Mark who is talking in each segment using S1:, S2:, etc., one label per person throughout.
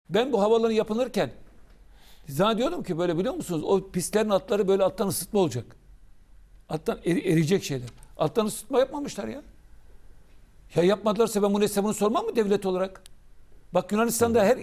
S1: Ben bu havaların yapılırken zannediyordum ki böyle, biliyor musunuz? O pistlerin altları böyle alttan ısıtma olacak. Alttan eriyecek şeyler. Alttan ısıtma yapmamışlar ya. Ya yapmadılarsa ben bunun hesabını sormam mı devlet olarak? Bak Yunanistan'da her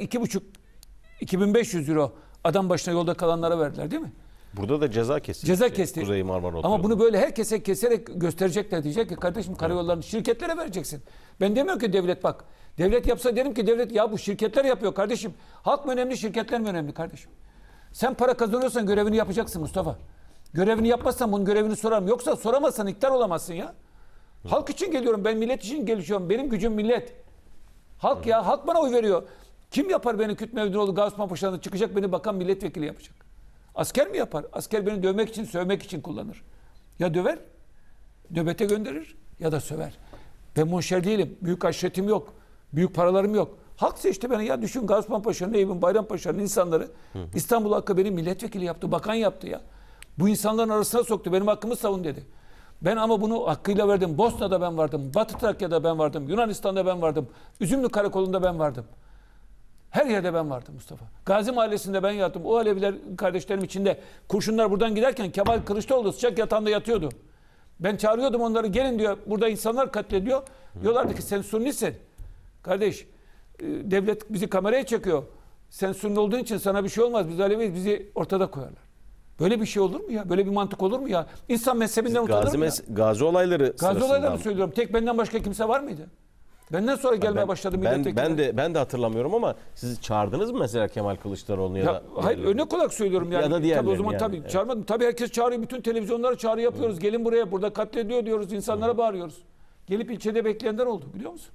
S1: 2.500 euro adam başına yolda kalanlara verdiler değil mi?
S2: Burada da ceza kesildi.
S1: Ceza kesti.
S2: Kuzey Marmara
S1: Ama bunu böyle herkese keserek gösterecekler. Diyecek ki kardeşim karayollarını şirketlere vereceksin. Ben demiyorum ki devlet bak. Devlet yapsa derim ki devlet ya bu şirketler yapıyor kardeşim. Halk mı önemli, şirketler mi önemli kardeşim? Sen para kazanıyorsan görevini yapacaksın Mustafa. Görevini yapmazsan bunun görevini sorarım. Yoksa soramazsan iktidar olamazsın ya. Halk için geliyorum. Ben millet için gelişiyorum. Benim gücüm millet. Halk ya. Halk bana oy veriyor. Kim yapar beni Küt Mevdunoğlu Gaziosman Paşa'dan çıkacak beni bakan milletvekili yapacak. Asker mi yapar? Asker beni dövmek için, sövmek için kullanır. Ya döver, nöbete gönderir ya da söver. Ben monşer değilim. Büyük aşiretim yok. Büyük paralarım yok. Halk seçti beni. Ya düşün Gaziosman Paşa'nın, Eyüp'ün, Bayrampaşa'nın insanları İstanbul Hakkı beni milletvekili yaptı. Bakan yaptı ya. Bu insanların arasına soktu. Benim hakkımı savun dedi. Ben ama bunu hakkıyla verdim. Bosna'da ben vardım. Batı Trakya'da ben vardım. Yunanistan'da ben vardım. Üzümlü Karakolu'nda ben vardım. Her yerde ben vardım Mustafa. Gazi Mahallesi'nde ben yattım. O Aleviler kardeşlerim içinde kurşunlar buradan giderken Kemal Kılıçdaroğlu sıcak yatağında yatıyordu. Ben çağırıyordum onları, gelin diyor. Burada insanlar katlediyor. Diyorlardı ki sen Sunnisin. Kardeş devlet bizi kameraya çekiyor. Sen Sunni olduğun için sana bir şey olmaz. Biz Aleviyiz, bizi ortada koyarlar. Böyle bir şey olur mu ya? Böyle bir mantık olur mu ya? İnsan mezhebinden utanır mı ya?
S2: Gazi olayları
S1: Gazi olaylarını söylüyorum. Tek benden başka kimse var mıydı? Benden sonra gelmeye başladı milletvekili.
S2: Ben de hatırlamıyorum ama siz çağırdınız mı mesela Kemal Kılıçdaroğlu'nu ya da?
S1: Hayır, örnek olarak söylüyorum yani.
S2: Ya da
S1: tabii o zaman
S2: yani.
S1: tabii çağırmadım. Tabii herkes çağırıyor. Bütün televizyonlara çağrı yapıyoruz. Gelin buraya. Burada katlediyor diyoruz. İnsanlara bağırıyoruz. Gelip ilçede bekleyenler oldu biliyor musun?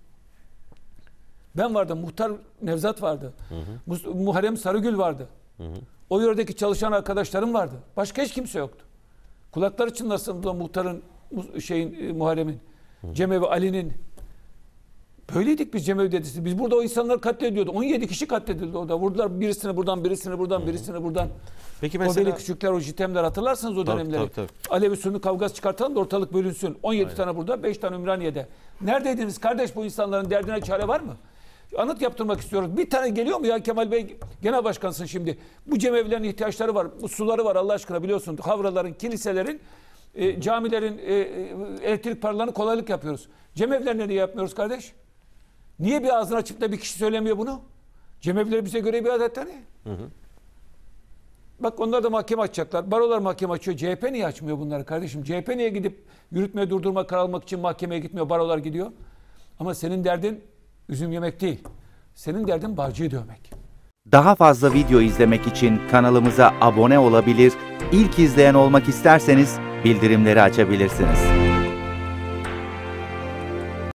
S1: Ben vardım. Muhtar Nevzat vardı. Muharrem Sarıgül vardı. O yöredeki çalışan arkadaşlarım vardı. Başka hiç kimse yoktu. Kulakları çınlasın da muhtarın Muharrem'in, Cemevi Ali'nin. Böyleydik biz Cemevi dedisi. Biz burada o insanları katlediyordu. 17 kişi katledildi orada. Vurdular birisini buradan, birisini buradan, birisini buradan.
S2: Peki mesela...
S1: O böyle küçükler, o jitemler hatırlarsanız o dönemleri. Tabii. Alevi Sunni kavgası çıkartalım da ortalık bölünsün. 17 tane burada, 5 tane Ümraniye'de. Neredeydiniz kardeş, bu insanların derdine çare var mı? Anıt yaptırmak istiyoruz. Bir tane geliyor mu ya Kemal Bey? Genel başkansın şimdi. Bu cemevlerin ihtiyaçları var. Bu suları var Allah aşkına biliyorsun. Havraların, kiliselerin, camilerin elektrik paralarını kolaylık yapıyoruz. Cemevlerine niye yapmıyoruz kardeş? Niye bir ağzını açıp da bir kişi söylemiyor bunu? Cemevleri bize göre bir adet tane. Bak onlar da mahkeme açacaklar. Barolar mahkeme açıyor. CHP niye açmıyor bunları kardeşim? CHP niye gidip yürütmeye durdurma karar almak için mahkemeye gitmiyor? Barolar gidiyor. Ama senin derdin üzüm yemek değil. Senin derdin Bağcı'yı dövmek.
S3: Daha fazla video izlemek için kanalımıza abone olabilir, İlk izleyen olmak isterseniz bildirimleri açabilirsiniz.